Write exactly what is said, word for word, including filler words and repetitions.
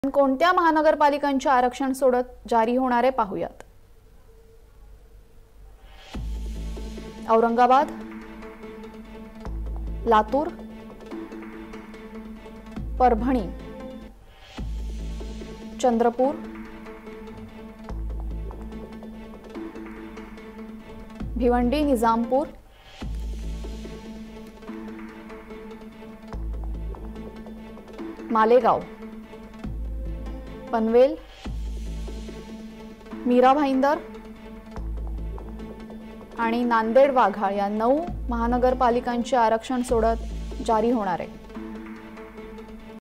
कोणत्या महानगरपालिकांचे आरक्षण सोडत जारी होणार आहे पाहूयात। औरंगाबाद, लातूर, परभणी, चंद्रपूर, भिवंडी, निजामपूर, मालेगाव, पनवेल, मीरा भाईंदर आणि नांदेड वाघा या नऊ महानगरपालिकांचे आरक्षण सोडत जारी होणार आहे।